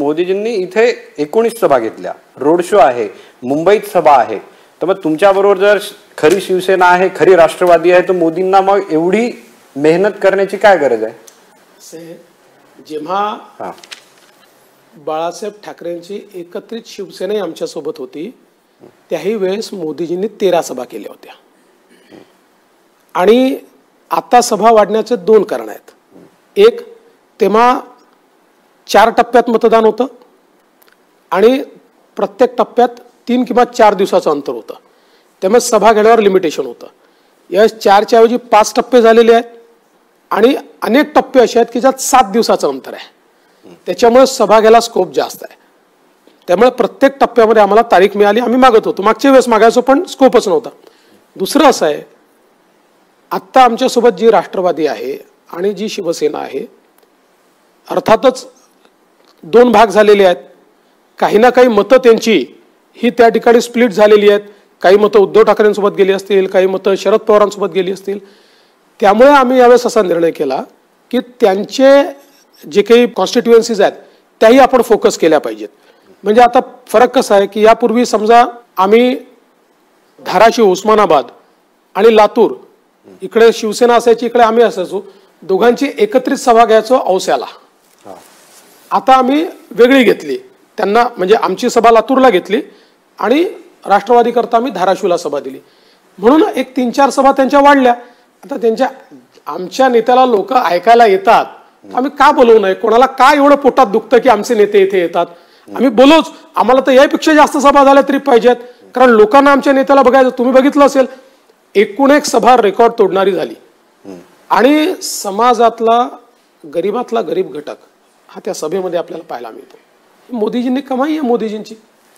मोदीजींनी इथे 19 सभा घेतल्या, रोड शो आहे, मुंबईत सभा आहे. तर मग तुमच्याबरोबर जर खरी शिवसेना आहे, खरी राष्ट्रवादी आहे, तर मोदींना मग एवढी मेहनत करण्याची काय गरज आहे? जेव्हा बाळासाहेब ठाकरेंची एकत्रित शिवसेना आमच्या सोबत होती, त्याही वेळेस मोदीजींनी 13 सभा केल्या होत्या. आणि आता सभा वाढण्याचे 2 कारण आहेत. एक, तेव्हा 4 टप्प्यात मतदान होतं आणि प्रत्येक टप्प्यात 3 किंवा 4 दिवसाचं अंतर होतं. त्यामुळे सभा घेण्यावर लिमिटेशन होतं. या 4च्या ऐवजी 5 टप्पे झालेले आहेत आणि अनेक टप्पे असे आहेत की ज्यात 7 दिवसाचं अंतर आहे. त्याच्यामुळे सभा घ्यायला स्कोप जास्त आहे. त्यामुळे प्रत्येक टप्प्यामध्ये आम्हाला तारीख मिळाली, आम्ही मागत होतो. मागच्या वेळेस मागायचो पण स्कोपच नव्हता. दुसरं असं आहे, आत्ता आमच्यासोबत जी राष्ट्रवादी आहे आणि जी शिवसेना आहे, अर्थातच 2 भाग झालेले आहेत. काही ना काही मतं त्यांची ही त्या ठिकाणी स्प्लिट झालेली आहेत. काही मतं उद्धव ठाकरेंसोबत गेली असतील, काही मतं शरद पवारांसोबत गेली असतील. त्यामुळे आम्ही यावेळेस असा निर्णय केला की त्यांचे जे काही कॉन्स्टिट्युएन्सीज आहेत त्याही आपण फोकस केल्या पाहिजेत. म्हणजे आता फरक कसा आहे की यापूर्वी समजा आम्ही धाराशिव, उस्मानाबाद आणि लातूर इकडे शिवसेना असायची, इकडे आम्ही असायचो, दोघांची एकत्रित सभा घ्यायचो औस्याला. आता आम्ही वेगळी घेतली. त्यांना म्हणजे आमची सभा लातूरला घेतली आणि राष्ट्रवादी करता आम्ही धाराशिवला सभा दिली. म्हणून एक 3-4 सभा त्यांच्या वाढल्या. आता आमच्या नेत्याला लोक ऐकायला येतात, आम्ही का बोलवू नये? कोणाला का एवढं पोटात दुखतं की आमचे नेते इथे येतात? आम्ही बोलूच, आम्हाला तर यापेक्षा जास्त सभा झाल्या तरी पाहिजेत, कारण लोकांना आमच्या नेत्याला बघायचं. तुम्ही बघितलं असेल, 1 सभा रेकॉर्ड तोडणारी झाली. आणि समाजातला गरीबातला गरीब घटक हा त्या सभेमध्ये आपल्याला पाहायला मिळतो. मोदीजींनी कमाई आहे मोदीजींची.